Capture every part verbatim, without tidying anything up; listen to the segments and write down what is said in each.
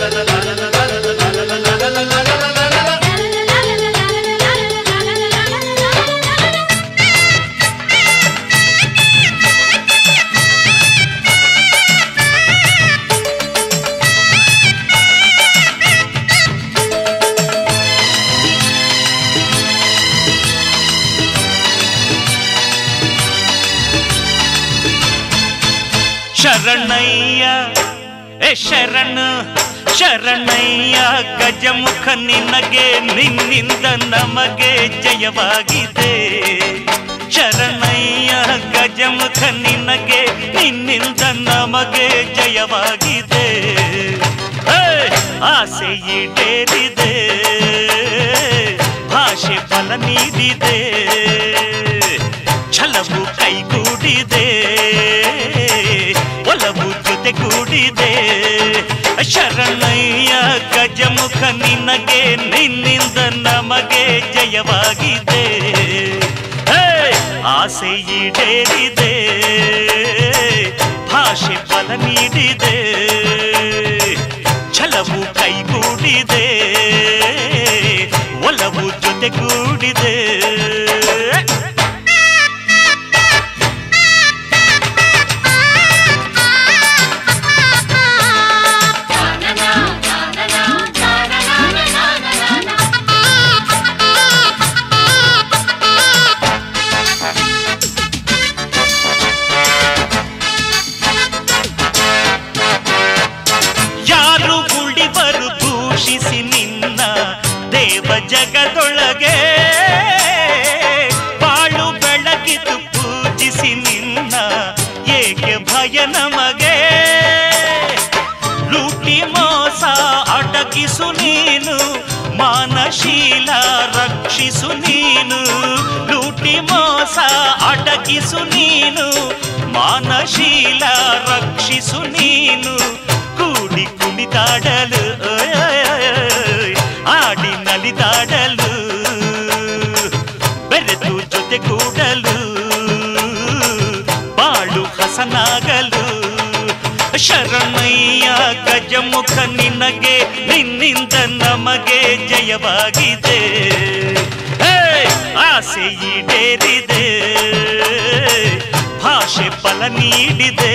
ಶರಣಯ್ಯ ಏ ಶರಣ ಶರಣಯ್ಯ ಗಜಮುಖ ನಿನಗೆ ನಿನ್ನಿಂದ ನಮಗೆ ಜಯವಾಗಿದೆ. ಶರಣಯ್ಯ ಗಜಮುಖ ನಿನಗೆ ನಿನ್ನಿಂದ ನಮಗೆ ಜಯವಾಗಿದೆ. ಆಸೆ ಈಡೇರಿದೆ, ಭಾಷೆ ಫಲ ನೀಡಿದೆ, ಛಲವು ಕೈಗೂಡಿದೆ, ಒಲವು ಜೊತೆಗೂಡಿದೆ. ಶರಣಯ್ಯ ಗಜಮುಖ ನಿನಗೆ ನಿನ್ನಿಂದ ನಮಗೆ ಜಯವಾಗಿದೆ. ಆಸೆ ಈಡೇರಿದೆ, ಭಾಷೆ ಫಲ ನೀಡಿದೆ, ಛಲವು ಕೈಗೂಡಿದೆ, ಒಲವು ಜೊತೆಗೂಡಿದೆ. ಜಗದೊಳಗೆ ಬಾಳು ಬೆಳಗಿದು ಪೂಜಿಸಿ ನಿನ್ನ ಏಕೆ ಭಯ ನಮಗೆ. ಲೂಟಿ ಮೋಸ ಅಡಗಿಸು ನೀನು, ಮಾನಶೀಲ ರಕ್ಷಿಸು ನೀನು. ಲೂಟಿ ಮೋಸ ಅಡಗಿಸು ನೀನು, ಮಾನಶೀಲ ರಕ್ಷಿಸು ನೀನು. ಕೂಡಿ ಕುಣಿದಾಡಲು ಆಡಿ ನಲಿದಾಡಲು, ಬೆರೆತು ಜೊತೆಗೂಡಲು, ಬಾಳು ಹಸನಾಗಲು. ಶರಣಯ್ಯ ಗಜಮುಖ ನಿನಗೆ ನಿನ್ನಿಂದ ನಮಗೆ ಜಯವಾಗಿದೆ. ಆಸೆ ಈಡೇರಿದೆ, ಭಾಷೆ ಫಲ ನೀಡಿದೆ.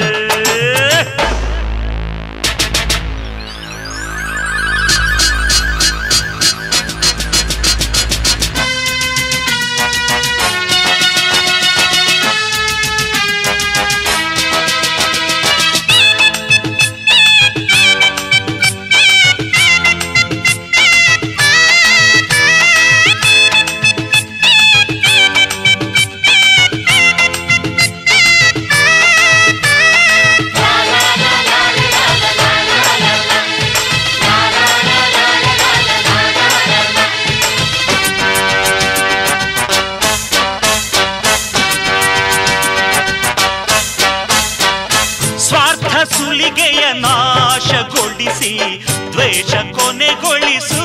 ಸುಲಿಗೆಯ ನಾಶಗೊಳಿಸಿ ದ್ವೇಷ ಕೊನೆಗೊಳಿಸು.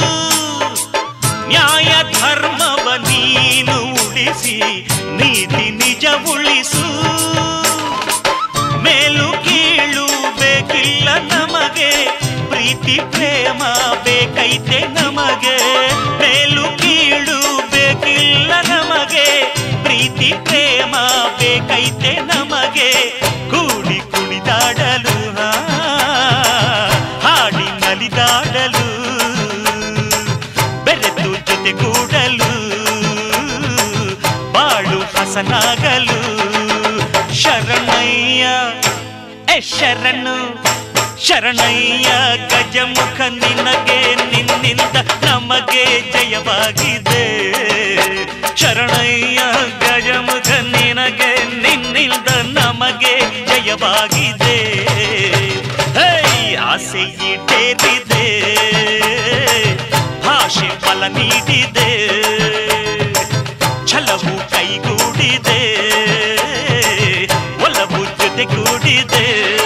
ನ್ಯಾಯ ಧರ್ಮವ ನೀನು ಉಳಿಸಿ ನೀತಿ ನಿಜ ಉಳಿಸು. ಮೇಲು ಕೀಳು ಬೇಕಿಲ್ಲ ನಮಗೆ, ಪ್ರೀತಿ ಪ್ರೇಮ ಬೇಕೈತೆ ನಮಗೆ. ಮೇಲು ಕೀಳು ಬೇಕಿಲ್ಲ ನಮಗೆ, ಪ್ರೀತಿ ಪ್ರೇಮ ಬೇಕೈತೆ ನಮಗೆ. ಕೂಡಿ ಕುಣಿದಾಡಲು, ಹಾಡಿ ನಲಿದಾಡಲು, ಬೆರೆತು ಜೊತೆಗೂಡಲು, ಬಾಳು ಹಸನಾಗಲು. ಶರಣಯ್ಯ ಎ ಶರಣು ಶರಣಯ್ಯ ಗಜಮುಖ ನಿನಗೆ ನಿನ್ನಿಂದ ನಮಗೆ ಜಯವಾಗಿದೆ. ಶರಣಯ್ಯ ಗಜಮುಖ ನಿನಗೆ ನಿನ್ನಿಂದ ನಮಗೆ ಜಯವಾಗಿದೆ. ಆಸೆ ಈಡೇರಿದೆ, ಭಾಷೆ ಫಲ ನೀಡಿದೆ, ಛಲವು ಕೈಗೂಡಿದೆ, ಒಲವು ಜೊತೆಗೂಡಿದೆ.